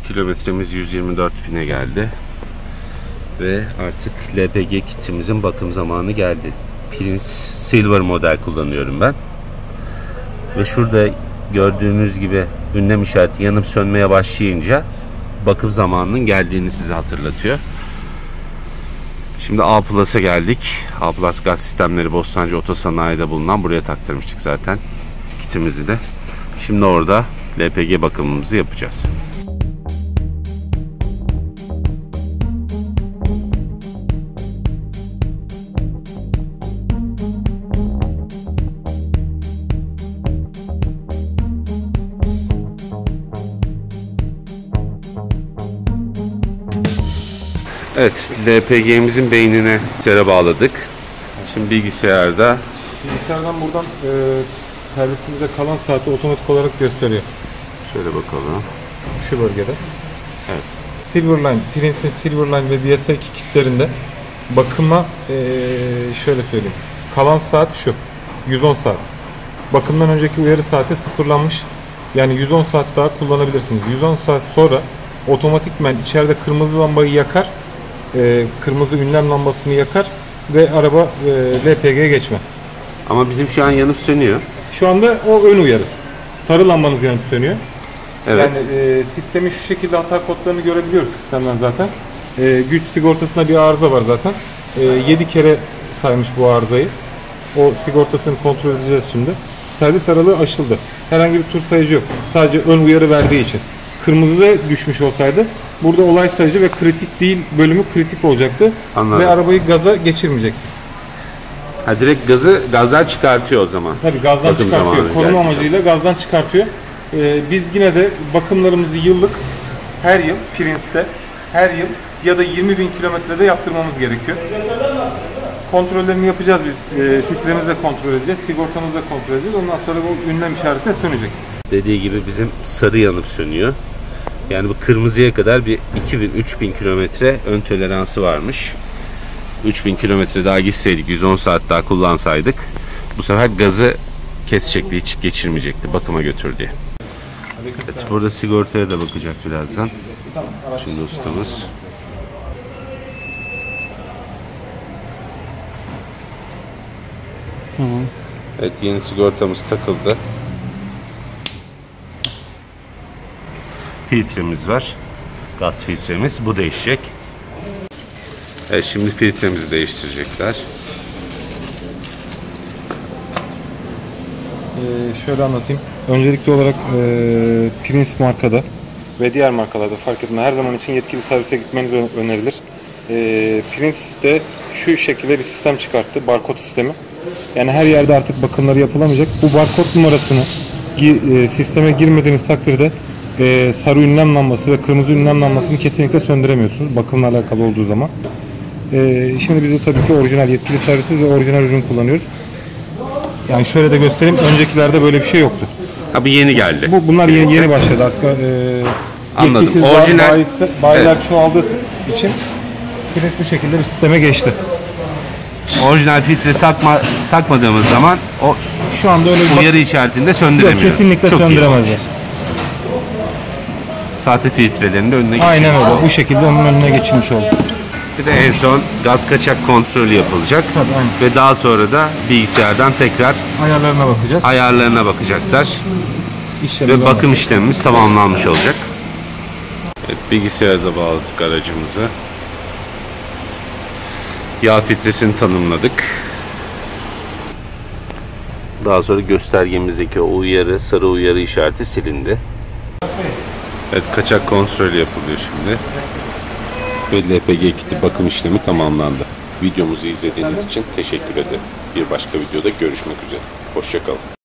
Kilometremiz 124.000'e geldi. Ve artık LPG kitimizin bakım zamanı geldi. Prince Silver model kullanıyorum ben. Ve şurada gördüğünüz gibi ünlem işareti yanıp sönmeye başlayınca bakım zamanının geldiğini size hatırlatıyor. Şimdi A Plus'a geldik. A Plus gaz sistemleri Bostancı Otosanayi'de bulunan, buraya taktırmıştık zaten kitimizi de. Şimdi orada LPG bakımımızı yapacağız. Evet, LPG'mizin beynine tere bağladık. Şimdi bilgisayardan buradan servisimizde kalan saati otomatik olarak gösteriyor. şöyle bakalım. Şu bölgede. Evet. Silverline, Prince'in Silverline ve BSI kitlerinde bakıma şöyle söyleyeyim. Kalan saat şu. 110 saat. Bakımdan önceki uyarı saati sıfırlanmış. Yani 110 saat daha kullanabilirsiniz. 110 saat sonra otomatikmen içeride kırmızı lambayı yakar. Kırmızı ünlem lambasını yakar ve araba LPG'ye geçmez. Ama bizim şu an yanıp sönüyor. Şu anda o ön uyarı. Sarı lambanız yanıp sönüyor. Evet. Yani sistemin şu şekilde hata kodlarını görebiliyoruz sistemden zaten. Güç sigortasında bir arıza var zaten. 7 kere saymış bu arızayı. O sigortasını kontrol edeceğiz şimdi. Servis aralığı aşıldı. Herhangi bir tur sayıcı yok. Sadece ön uyarı verdiği için. Kırmızıda düşmüş olsaydı burada olay sayıcı ve kritik değil bölümü kritik olacaktı. Anladım. Ve arabayı gaza geçirmeyecekti. Ha, direkt gazdan çıkartıyor o zaman. Tabii gazdan Bakım çıkartıyor. zamanı Koruma geldiği amacıyla gazdan çıkartıyor. Biz yine de bakımlarımızı yıllık, her yıl Prince'te, her yıl ya da 20.000 kilometrede yaptırmamız gerekiyor. Kontrollerini yapacağız biz. Filtremizi de kontrol edeceğiz, sigortamızı da kontrol edeceğiz. Ondan sonra bu ünlem işareti sönecek. Dediği gibi bizim sarı yanıp sönüyor. Yani bu kırmızıya kadar bir 2000-3000 kilometre ön toleransı varmış. 3000 kilometre daha gitseydik, 110 saat daha kullansaydık bu sefer gazı kesecekti, hiç geçirmeyecekti, bakıma götür diye. Evet, burada sigortaya da bakacak birazdan. Şimdi ustamız. Evet, yeni sigortamız takıldı. Filtremiz var. Gaz filtremiz. Bu değişecek. Evet, şimdi filtremizi değiştirecekler. Şöyle anlatayım. Öncelikli olarak Prince markada ve diğer markalarda fark etmez. Her zaman için yetkili servise gitmeniz önerilir. Prince de şu şekilde bir sistem çıkarttı. Barkod sistemi. Yani her yerde artık bakımları yapılamayacak. Bu barkod numarasını sisteme girmediğiniz takdirde sarı ünlem lambası ve kırmızı ünlem lambasını kesinlikle söndüremiyorsunuz. Bakımla alakalı olduğu zaman. Şimdi biz de tabii ki orijinal yetkili servisiz ve orijinal ürün kullanıyoruz. Yani şöyle de göstereyim. Öncekilerde böyle bir şey yoktu. Ha, bu yeni geldi. Bunlar yeni başladı artık. Anladım. Orijinal bayiler evet. çoğaldığı için Prince bu şekilde bir sisteme geçti. Orijinal filtre takmadığımız zaman o şu anda öyle bir uyarı işaretinde söndüremiyor. Yok, kesinlikle çok söndüremezler. Sahte filtrelerin de önüne geçmiş. Aynen öyle. Bu şekilde onun önüne geçilmiş oldu. Bir de en son gaz kaçak kontrolü yapılacak. Tabii, aynen. Ve daha sonra da bilgisayardan tekrar ayarlarına bakacaklar. İşlemi ve bakım işlemimiz tamamlanmış olacak. Evet, bilgisayarda bağladık aracımızı. Yağ filtresini tanımladık. Daha sonra göstergemizdeki o uyarı, sarı uyarı işareti silindi. Evet, kaçak kontrol yapılıyor şimdi. Ve LPG kiti bakım işlemi tamamlandı. Videomuzu izlediğiniz için teşekkür ederim. Bir başka videoda görüşmek üzere. Hoşça kalın.